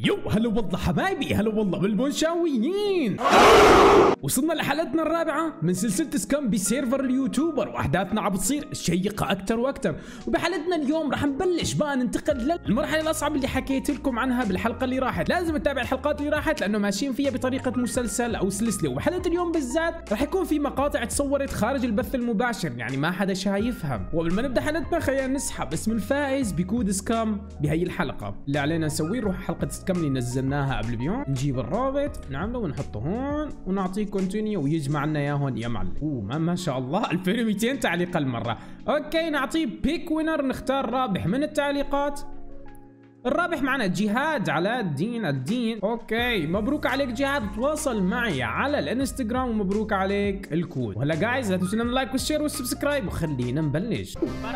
يو هلا والله حبايبي، هلا والله بالبنشاويين. وصلنا لحلقتنا الرابعة من سلسلة سكام بسيرفر اليوتيوبر، واحداثنا عم بتصير شيقة اكثر واكثر. وبحلقتنا اليوم راح نبلش بقى ننتقل للمرحلة الاصعب اللي حكيت لكم عنها بالحلقة اللي راحت. لازم تتابع الحلقات اللي راحت لانه ماشيين فيها بطريقة مسلسل او سلسلة. وبحلقة اليوم بالذات راح يكون في مقاطع تصورت خارج البث المباشر، يعني ما حدا شايفها. وقبل ما نبدا حلقتنا خلينا نسحب اسم الفائز بكود سكام بهي الحلقة. اللي علينا نسويه نروح حلقة سكام اللي نزلناها قبل بيوم، نجيب الرابط نعمله ونحطه هون ونعطيه كونتينيو ويجمع لنا اياه هون يا معلم. ما شاء الله 2200 تعليق المره. اوكي نعطيه بيك وينر، نختار رابح من التعليقات. الرابح معنا جهاد علاء الدين. اوكي مبروك عليك جهاد، تواصل معي على الانستغرام ومبروك عليك الكود. وهلا جايز لا تنسوا اللايك والشير والسبسكرايب وخلينا نبلش.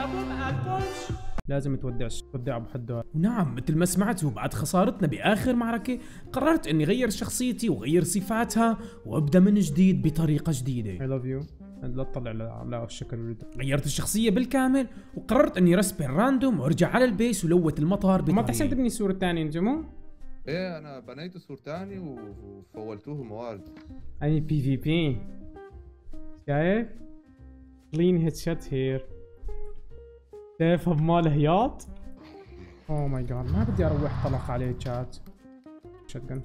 لازم تودع ابو حداد. ونعم مثل ما سمعتوا بعد خسارتنا باخر معركه قررت اني غير شخصيتي وغير صفاتها وابدا من جديد بطريقه جديده. I love you. لا تطلع على الشكل. غيرت الشخصيه بالكامل وقررت اني رسبن راندوم وارجع على البيس ولوت المطار بطريقة. ما بتحسن تبني السور الثاني انت مو؟ ايه انا بنيت سور ثاني وفولتوه موارد. اني بي في بي شايف؟ كلين هيد شوت هير. شايفها بمال هياط؟ اوه ماي جاد ما بدي اروح طلق عليه شات. شتقن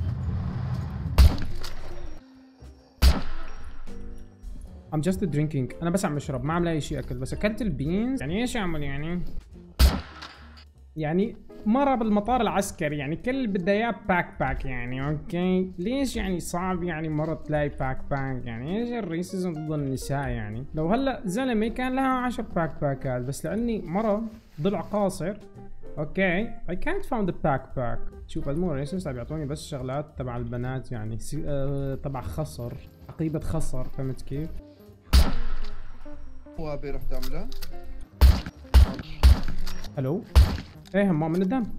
I'm just drinking. انا بس عم اشرب، ما عم لاقي شيء اكل، بس اكلت البينز. يعني ايش اعمل يعني مرة بالمطار العسكري، يعني كل بدها اياه باك يعني. اوكي ليش يعني صعب يعني مرة تلاقي باك يعني؟ ايش الريسيزم ضد النساء يعني؟ لو هلا زلمة كان لها 10 باكات، بس لاني مرة ضلع قاصر. اوكي I can't find the backpack. شوف المو ريسيس عم يعطوني بس شغلات تبع البنات يعني تبع خصر، عقيبة خصر، فهمت كيف؟ هو ابي رح تعملها؟ الو ايه هم من الدم.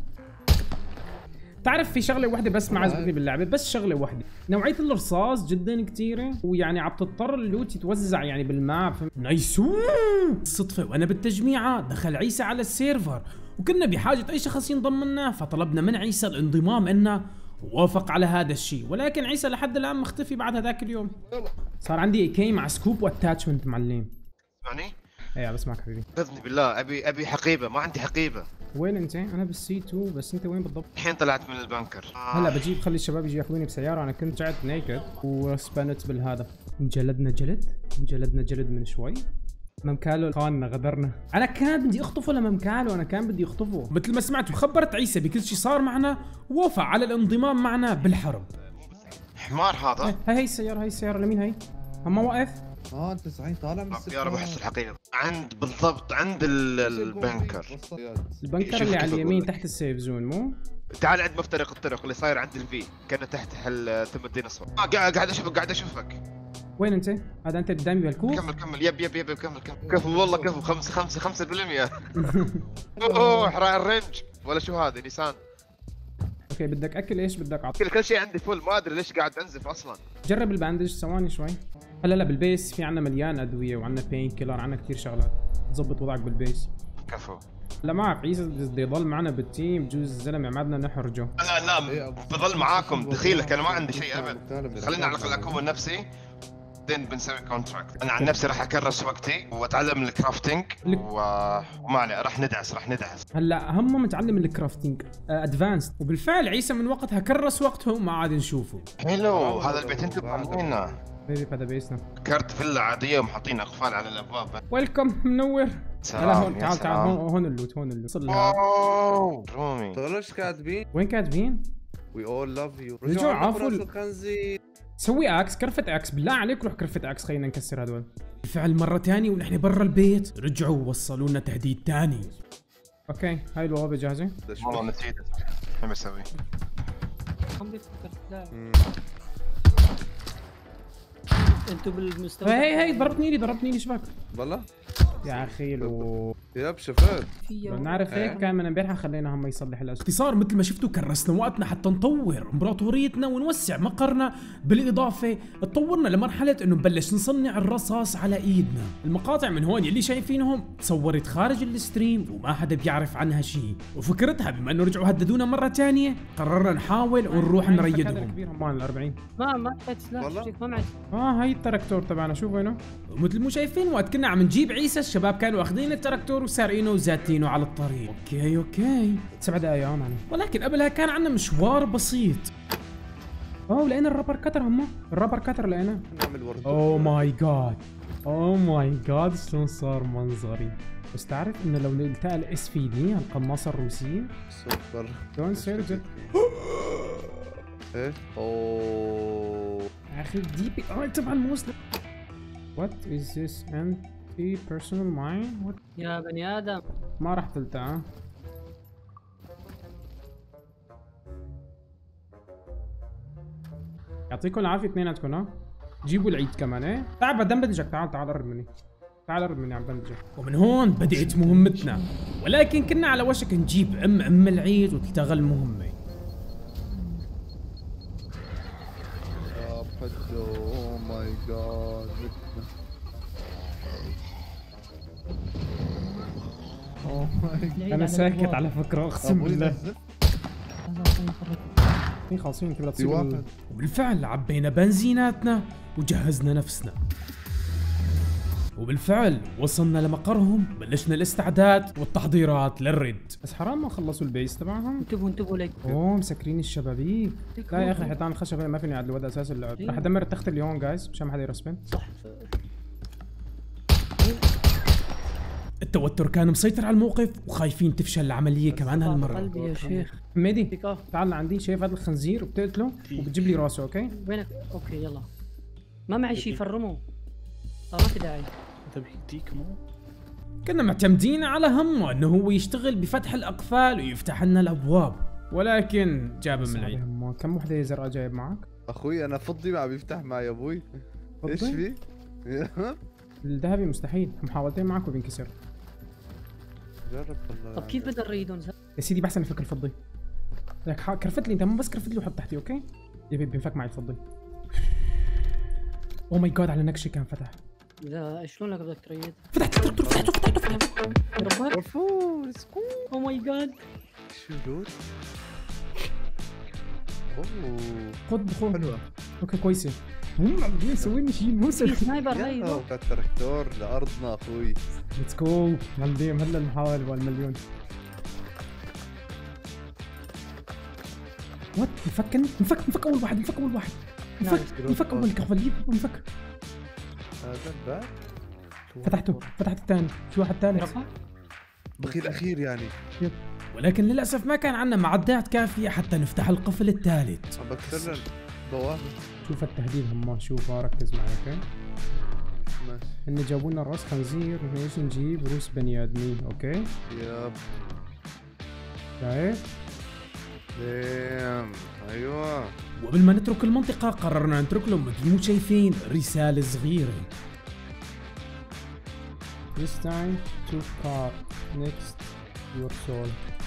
تعرف في شغله واحده بس ما عجبتني باللعبه، بس شغله واحده، نوعيه الرصاص جدا كثيره، ويعني عم تضطر اللوت يتوزع يعني بالماب. نايسو الصدفه وانا بالتجميعه دخل عيسى على السيرفر وكنا بحاجه اي شخص ينضم لنا، فطلبنا من عيسى الانضمام لنا ووافق على هذا الشيء. ولكن عيسى لحد الان مختفي بعد هذاك اليوم. صار عندي كي مع سكوب واتاتشمنت معلم. يعني؟ ايه بسمعك حبيبي. باذن بالله ابي حقيبه، ما عندي حقيبه. وين انت؟ انا بالسي 2، بس انت وين بالضبط؟ الحين طلعت من البنكر. هلا بجيب، خلي الشباب يجي ياخذوني بسياره، انا كنت رجعت نيكد وسبنت بالهذا. انجلدنا جلد من شوي. ممكالو خاننا غدرنا. انا كان بدي اخطفه لممكالو، انا كان بدي اخطفه. مثل ما سمعتوا خبرت عيسى بكل شيء صار معنا ووافق على الانضمام معنا بالحرب. حمار هذا. هي السياره لمين هي؟ هم واقف؟ انت صحيح طالع من السيارة. بحس الحقيقة بالضبط عند البنكر. البنكر اللي على اليمين تحت السيف زون مو؟ تعال عند مفترق الطرق اللي صاير عند الفي، كان تحت ثم الديناصور. قاعد اشوفك. وين انت؟ هذا انت قدامي بالكوخ؟ كمل يب كمل كفو والله كفو. 5% اوه حرق الرنج ولا شو هذا نيسان. اوكي بدك اكل ايش بدك اعطي؟ كل شيء عندي فل، ما ادري ليش قاعد انزف اصلا. جرب الباندج ثواني شوي. هلا بالبيس في عنا مليان ادويه وعنا بين كيلر، عنا كثير شغلات تظبط وضعك بالبيس. كفو. لا ما اعرف عيسى بده يضل معنا بالتيم، بجوز الزلمه ما بدنا نحرجه. لا بضل معاكم دخيلك، انا ما عندي شيء ابد. خلينا على الاقل اكون نفسي بعدين بنسوي كونتراكت. انا عن نفسي راح اكرس وقتي واتعلم الكرافتنج وما عليه، راح ندعس. هلا هم متعلم الكرافتنج ادفانسد، وبالفعل عيسى من وقتها كرس وقته وما عاد نشوفه. حلو هذا البيت انتم عاملينه. هذا بيسنا كارت فيلا عاديه ومحاطين اقفال على الابواب. ويلكم منور. سلام. تعال هون اللوت اوه رومي. طلعش كاتبين؟ وين كاتبين؟ وي اول لاف يو. رجعوا عافوا سوي اكس، كرفة اكس بالله عليك، روح كرفة اكس خلينا نكسر هذول. بالفعل مرة ثانية ونحن برا البيت رجعوا ووصلوا لنا تهديد ثاني. اوكي هاي البوابة جاهزة؟ والله نسيت شو بسوي. انتوا بالمستوى. هي ضربتني لي شباك. والله؟ يا اخي لو ياب شفت لو نعرف هيك كان من امبارح خلينا هم يصلح الاشياء. باختصار مثل ما شفتوا كرسنا وقتنا حتى نطور امبراطوريتنا ونوسع مقرنا، بالاضافه تطورنا لمرحله انه نبلش نصنع الرصاص على ايدنا. المقاطع من هون اللي شايفينهم تصورت خارج الستريم وما حدا بيعرف عنها شيء، وفكرتها بما انه رجعوا هددونا مره ثانيه قررنا نحاول ونروح نريدهم. كبير همان ال 40 ما معك سلاح ما معك. هاي التراكتور تبعنا شوف وينه. مثل ما شايفين وقت كنا عم نجيب عيسى الشباب كانوا اخذين التراكتور وسارقينه وزاتينه على الطريق. اوكي 7 دقايق معنا، ولكن قبلها كان عندنا مشوار بسيط. لقينا الرابر كتر هم الرابر كتر لقينا. اوه ماي جاد شلون صار منظري. بس تعرف انه لو التقى الاس في دي القناصه الروسيه سوبر شلون يصير جد. ايه اوه يا اخي دي بي تبع الموسم. What is this anti-personal mine? What? يا بني آدم ما راح تلتقى. يعطيكم العافية اثنيناتكم. جيبوا العيد كمان. ايه تعال بدنا بندجك. تعال قرب مني. تعال قرب مني عم بندجك. ومن هون بدأت مهمتنا، ولكن كنا على وشك نجيب ام العيد وتلتغى المهمة. اوه ماي جاد. انا ساكت على فكرة اقسم بالله. خالصين كده تصير. وبالفعل عبينا بنزيناتنا وجهزنا نفسنا، وبالفعل وصلنا لمقرهم. بلشنا الاستعداد والتحضيرات للرد. بس حرام ما خلصوا البيس تبعهم. انتبهوا لك. مسكرين الشبابيك. لا يا اخي حيطان الخشب ما فيني اعدل وضع اساس اللعب. راح ادمر التخت اليوم جايز مشان ما حدا يرسبن. صح. التوتر كان مسيطر على الموقف وخايفين تفشل العملية كمان هالمرة. قلبي يا شيخ. ميدي تعال لعندي. شايف هذا الخنزير وبتقتله وبتجيب لي راسه. اوكي وينك؟ اوكي يلا. ما معي شيء فرمه. ما في داعي. تبيديك مو؟ كنا معتمدين على همه انه هو يشتغل بفتح الاقفال ويفتح لنا الابواب، ولكن جاب من العيد. كم وحده زرقاء جايب معك؟ اخوي انا فضي ما عم يفتح معي يا ابوي. ايش في؟ الذهبي مستحيل، محاولتين معك وبينكسر. جرب والله. طب كيف بدنا نريدهم يا سيدي بحسن نفك الفضي. لك كرفت لي انت، مو بس كرفت لي وحط تحتي. اوكي يبي بينفك معي الفضي. او ماي جاد على نكشه كان فتح. لا شلون لك بدك تريد؟ فتحت التراكتور فتحته. او ماي جاد شو دول؟ اوه خذ حلوه. اوكي كويسه. هم عم يسوي شيء مو سهل. سنايبر هي التراكتور لارضنا اخوي. ليتس جو مليون. هلا نحاول بالمليون. وات نفك اول واحد. نفك اول كفليب ونفك. هذا الباب فتحت الثاني. في واحد ثالث بخيل الاخير يعني. يب. ولكن للاسف ما كان عندنا معدات كافيه حتى نفتح القفل الثالث. عم بكسر بوابه. شوف التهديد هم. شوف ركز معي. اوكي ماشي. هن جابوا لنا راس خنزير ونيجي نجيب روس بني ادمين. اوكي ياب شايف. ايوه. وقبل ما نترك المنطقة قررنا نترك لهم مثل ما شايفين رسالة صغيرة. This time to car next your soul.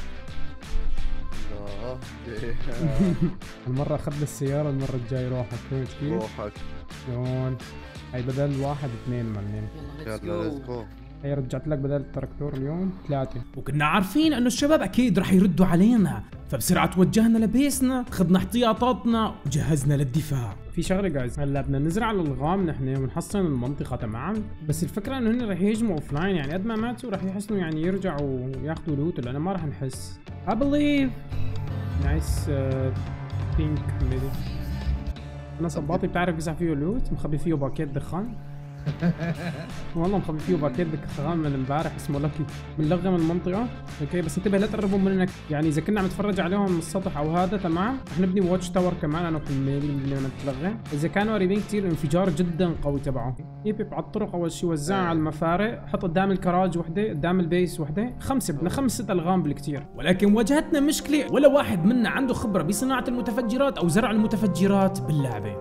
المرة أخذنا السيارة، المرة الجاي روحك. فهمت كيف؟ روحك شلون؟ هي بدل 1 2 معلمين. يلا ليتس جو. هي رجعت لك بدل التراكتور اليوم 3. وكنا عارفين انه الشباب اكيد رح يردوا علينا، فبسرعه توجهنا لبيسنا، اخذنا احتياطاتنا وجهزنا للدفاع. في شغله جايز، هلا بدنا نزرع الالغام نحن ونحصن المنطقه تمام، بس الفكره انه هن رح يهجموا اوف لاين، يعني قد ما ماتوا رح يحسنوا يعني يرجعوا ياخذوا لوت، لانه ما رح نحس. I believe نايس بينك ميدي. انا صباطي بتعرف بيزع فيه لوت، مخبي فيه باكيت دخان. والله مخبي فيه باكيت دخان من امبارح اسمه لكي، بنلغم المنطقه. اوكي بس انتبه لا تقربوا منك، يعني اذا كنا عم نتفرج عليهم من السطح او هذا تمام، رح نبني واتش تاور كمان انا وحميدي لما نتلغم. اذا كانوا قريبين كثير الانفجار جدا قوي تبعه. يب على الطرق اول شيء وزعها على المفارق، حط قدام الكراج وحده، قدام البيس وحده، 5 بدنا 5 6 الغام بالكثير. ولكن واجهتنا مشكله، ولا واحد منا عنده خبره بصناعه المتفجرات او زرع المتفجرات باللعبه.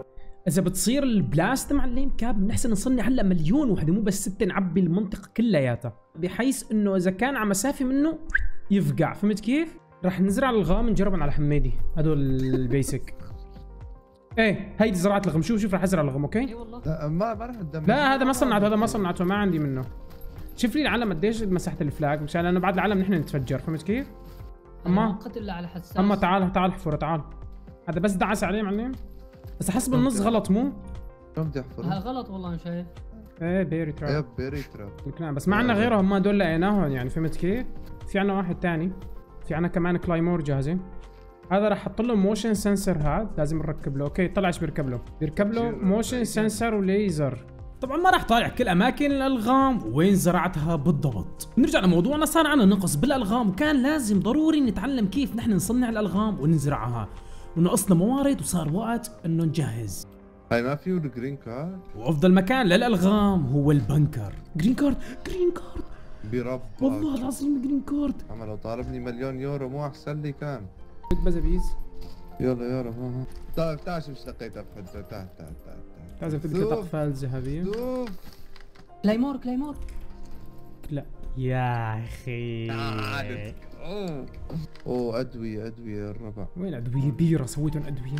اذا بتصير البلاست معلم كاب بنحسن نصنع هلا مليون وحده، مو بس 6 نعبي المنطقه كلياتها، بحيث انه اذا كان على مسافه منه يفقع. فهمت كيف؟ رح نزرع الغام نجربهم على حميدي، هدول البيسك. ايه هيدي زراعه الغم. شوف رح ازرع الغم. اوكي اي والله. لا ما راح تدمر. لا هذا ما صنعته، هذا ما صنعته، ما عندي منه. شوف لي العلم قديش مساحه الفلاج مشان انا بعد العلم نحن نتفجر. فهمت كيف؟ اما قتل على حساس. اما تعال احفر تعال. هذا بس دعس عليه معلم، بس احس بالنص غلط مو؟ شو بدي احفر؟ غلط والله انا شايف. ايه بيري تراب. يا بيري تراب. بس ما عندنا غيرهم، ما دول لقيناهم يعني. فهمت كيف؟ في عندنا واحد ثاني، في عندنا كمان كلايمور جاهزه. هذا راح احط له موشن سنسر، هذا لازم نركب له. اوكي طلع ايش بيركب له؟ بيركب له موشن سنسر وليزر. طبعا ما راح طالع كل اماكن الالغام وين زرعتها بالضبط. نرجع لموضوعنا، صار عنا نقص بالالغام وكان لازم ضروري نتعلم كيف نحن نصنع الالغام ونزرعها، ونقصنا موارد وصار وقت انه نجهز. هاي ما فيه الجرين كارد. وافضل مكان للالغام هو البنكر. جرين كارد بربك والله العظيم جرين كارد. اما لو طالبني مليون يورو مو احسن لي كان. بزبيز يلا ها. تعال شوف ايش لقيت ابحث. تعال لازم تلقى اطفال ذهبيه. شوف كلايمور. لا يا اخي. اوه ادويه الربع. وين ادويه؟ بيره سويتهم ادويه.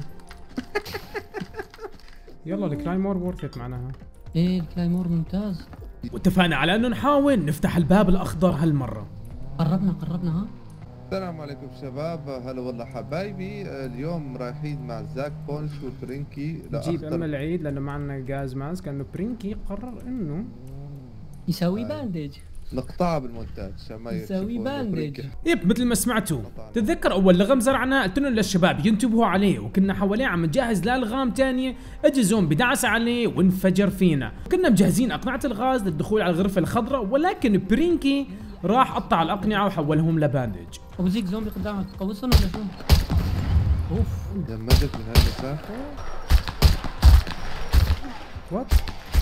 يلا الكلايمور وورثت معناها. ايه الكلايمور ممتاز. واتفقنا على انه نحاول نفتح الباب الاخضر هالمره. قربنا ها. السلام عليكم شباب، هلا والله حبايبي. اليوم رايحين مع زاك بونش وبرينكي نجيب ام العيد لانه ما عندنا غاز ماسك، لانه برينكي قرر انه يسوي باندج. نقطعها بالمونتاج عشان ما يسوي باندج. يب مثل ما سمعتوا. تتذكر اول لغم زرعنا قلت لهم للشباب ينتبهوا عليه، وكنا حواليه عم نجهز لالغام تانية، اجى زومبي دعس عليه وانفجر فينا. كنا مجهزين اقنعة الغاز للدخول على الغرفة الخضراء، ولكن برينكي راح قطع الاقنعة وحولهم لباندج. وبزيك زومبي قدامك تقوصهم ولا شو؟ اوف دمجت من هالمسافة. وات؟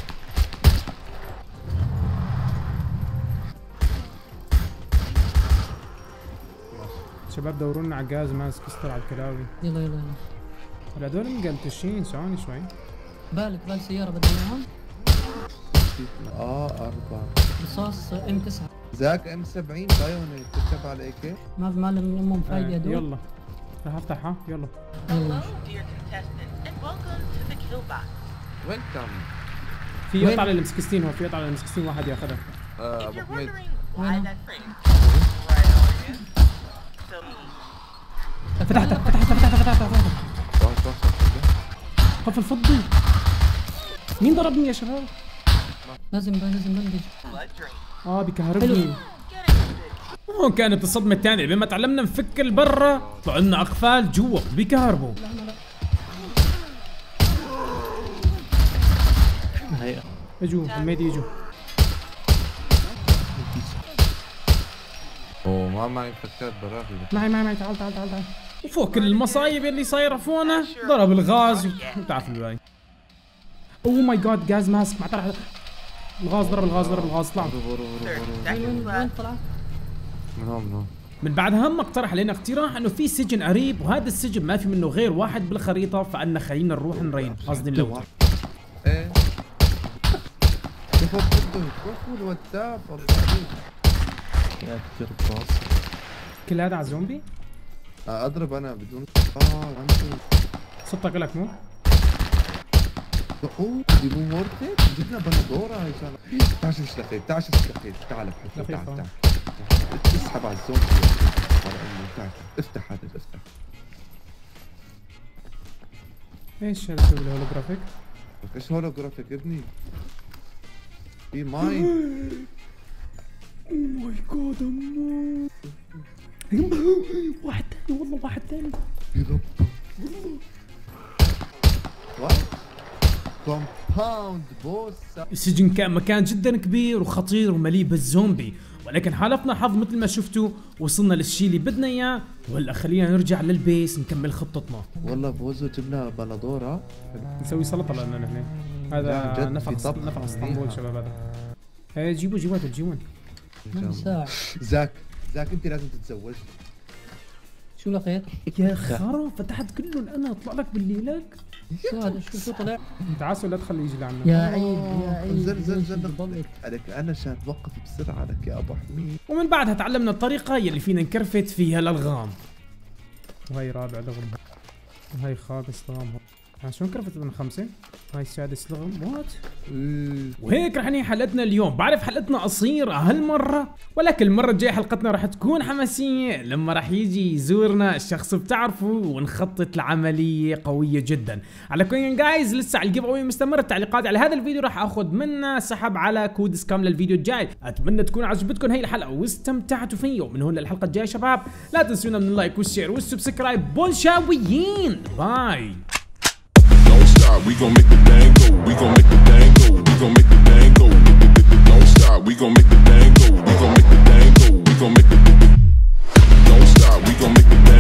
شباب دورونا على غاز ماسك يستر على الكلاوي. يلا هذول مقلتشين. ثواني شوي. بالك سيارة بدنا اياهم؟ 4 رصاص M9. زاك M70 بايونيت تركب على اي كي. ما لهم امهم فايدة هدول. يلا راح افتحها. يلا ويلكم. في قطعة للم 16 هو، في قطعة للم 16 واحد ياخذها. ابو حميد فتحتها. قفل فضي. مين ضربني يا شباب؟ لازم بندج. بكهربني. كانت الصدمة الثانية لما تعلمنا نفك البرة طلع لنا اقفال جوا بكهربوا. اجوا حميدي اجوا. اوه ما معي فكات براغي. معي تعال. وفوق كل المصايب اللي صايره فونا ضرب الغاز وتعرف الباقي. اوه ماي جاد غاز ماسك. مع طرح الغاز ضرب الغاز طلع. وين طلع؟ من هون. من بعد هم اقترح علينا اقتراح انه في سجن قريب، وهذا السجن ما في منه غير واحد بالخريطه، فقلنا خلينا نروح نرين. قصدي نلوت. ايه شوفوا شوفوا الواتساب يا كثير باص. كل هذا على الزومبي؟ اضرب انا بدون صدق لك مو؟ اوه دي مو مورتك. جبنا بندوره هاي تعال شوف ايش لقيت. تعال تعال اسحب على الزومبي. تعال افتح هذا افتح. ايش هذا الهولوجرافيك؟ ايش هولوجرافيك ابني؟ في ماي. اوه ماي جاد واحد ثاني والله واحد ثاني. وات؟ كومباوند بوس. السجن كان مكان جدا كبير وخطير ومليء بالزومبي، ولكن حالفنا حظ مثل ما شفتوا وصلنا للشيء اللي بدنا اياه. وهلا خلينا نرجع للبيس نكمل خطتنا. والله بوزو جبنا بندوره نسوي سلطه لنا نحن. هذا نفق اسطنبول شباب. هذا ايه جيبوا تجيبون. زاك انت لازم تتزوج. شو لقيت؟ يا خرا فتحت كلهم انا اطلع لك بالليلك. شو هذا شو طلع؟ تعال لا تخليه يجي لعنا. يا عيد يا عيد زل عليك انا عشان توقف بسرعه لك يا ابو حميد. ومن بعدها تعلمنا الطريقة يلي فينا نكرفت فيها الالغام. وهي رابع لغم، وهي خامس لغم. شو انكرفت من 5؟ هاي السادس لغم. وات؟ وهيك رح ننهي حلقتنا اليوم. بعرف حلقتنا قصيرة هالمرة، ولكن المرة الجاية حلقتنا رح تكون حماسية لما رح يجي يزورنا الشخص بتعرفه ونخطط لعملية قوية جدا. على كل جايز لسه على الجيف اوي مستمر. التعليقات على هذا الفيديو رح اخذ منها سحب على كود سكام للفيديو الجاي. اتمنى تكون عجبتكم هي الحلقة واستمتعتوا فيها. ومن هون للحلقة الجاية شباب لا تنسونا من اللايك والشير والسبسكرايب. بولشاويين باي. We gon' make the thing go. We gon' make the thing go. We gon' make the thing go. Don't stop. We gon' make the thing go. We gon' make the thing go. We gon' make the. Don't stop. We gon' make the.